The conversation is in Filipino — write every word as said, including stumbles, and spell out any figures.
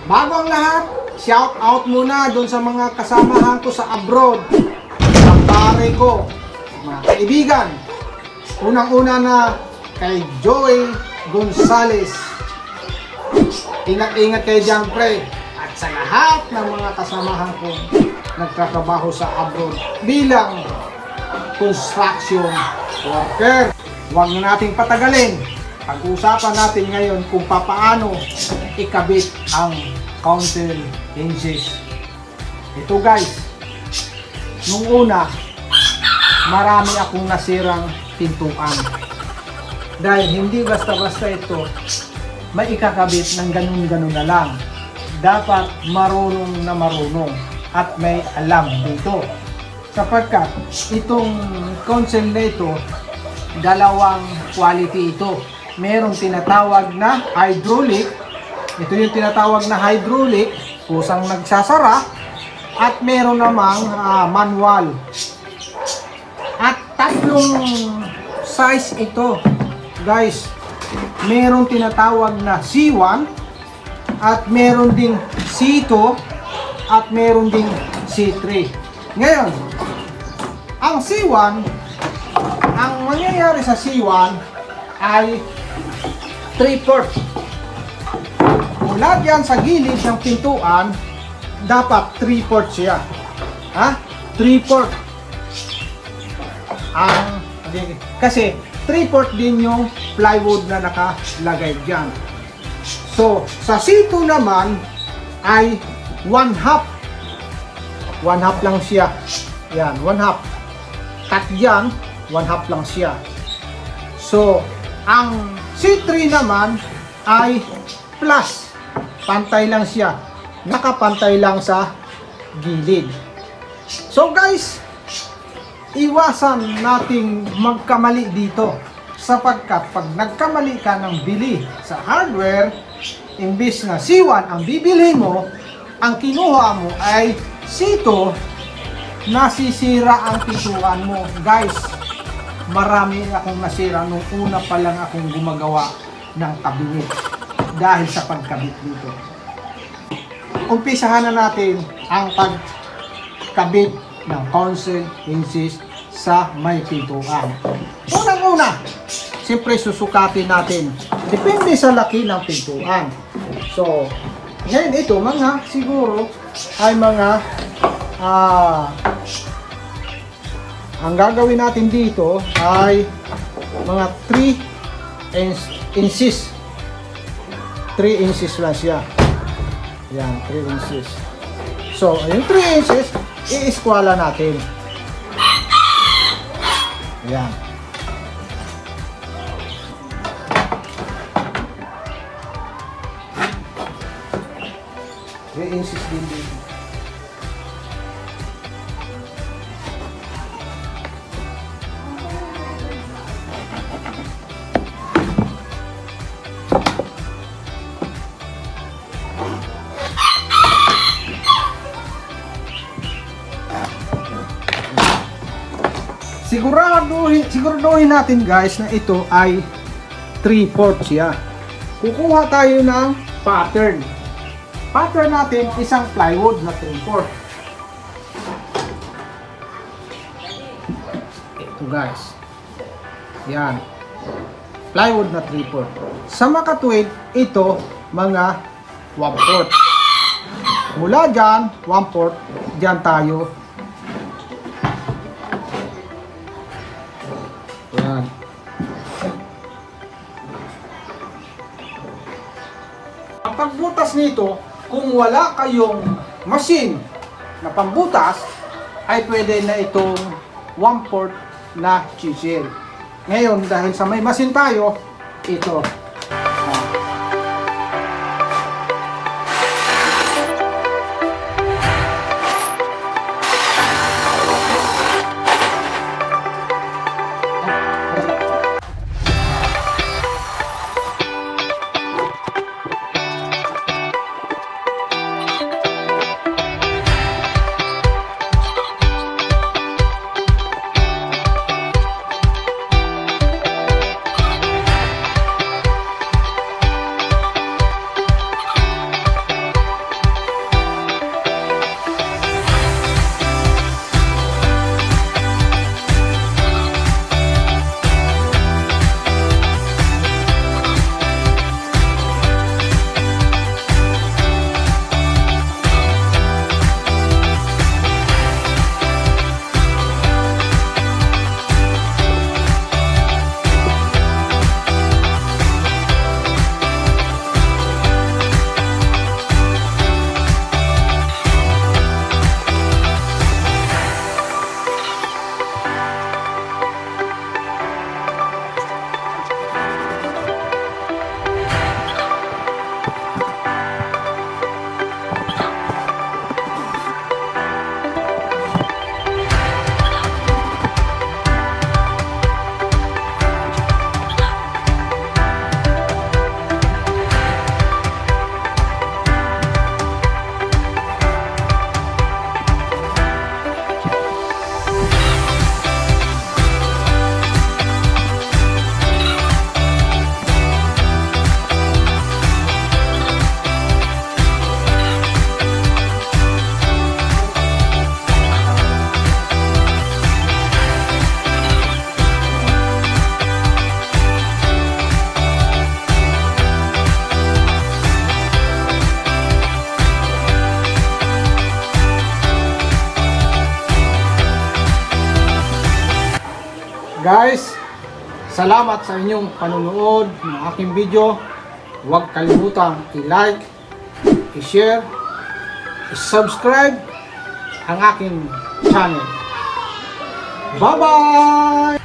Bago ang lahat, shout out muna doon sa mga kasamahan ko sa abroad, sa pare ko, mga kaibigan. Unang-una na kay Joey Gonzales. Ingat-ingat kayo dyan, pre. At sa lahat ng mga kasamahan ko nagtatrabaho sa abroad bilang construction worker. Huwag na nating patagalin. Pag-uusapan natin ngayon kung papaano ikabit ang council hinges. Ito guys, nung una, marami akong nasirang pintuan. Dahil hindi basta-basta ito may ikakabit ng ganun-ganun na lang. Dapat marunong na marunong at may alam dito. Sapagkat itong council na ito, dalawang quality ito. Merong tinatawag na hydraulic. Ito yung tinatawag na hydraulic, kusang nagsasara. At meron namang uh, manual. At tatlong size ito, guys. Meron tinatawag na C one, at meron ding C two, at meron ding C three. Ngayon, ang C one, ang mangyayari sa C one ay three port. Mula diyan sa gilid ng pintuan, dapat three port siya. Ha? three port. Ang kasi three port din yung plywood na nakalagay diyan. So, sa C two naman ay one half. one half lang siya. Yan, one half. Cut diyan, one half lang siya. So, ang C three naman ay plus. Pantay lang siya. Nakapantay lang sa gilid. So guys, iwasan nating magkamali dito. Sapagkat pag nagkamali ka ng bili sa hardware, imbis na C one ang bibili mo, ang kinuha mo ay C two, nasisira ang pintuan mo. Guys, marami akong nasira nung una pa lang akong gumagawa ng kabinet dahil sa pagkabit dito. Umpisahan na natin ang pagkabit ng council hinges sa may pintuan. Unang-una, siyempre susukatin natin. Depende sa laki ng pintuan. So, ngayon ito mga siguro ay mga ah, ang gagawin natin dito ay mga three inches. three inches lang siya. Yan, three inches. So, yung three inches, i-eskwala natin. Yan. three inches din dito. Siguraduhin, siguraduhin natin guys na ito ay three port siya. Kukuha tayo ng pattern. Pattern natin isang plywood na three port. Ito guys. Yan. Plywood na three port. Sa makatuwid, ito mga one port. Mula dyan, one port, dyan tayo. Yan. Ang pagbutas nito, kung wala kayong machine na pambutas, ay pwede na itong one port na chisel. Ngayon, dahil sa may machine tayo, ito. Guys, salamat sa inyong panunood ng aking video. Huwag kalimutang i-like, i-share, i-subscribe ang aking channel. Bye-bye!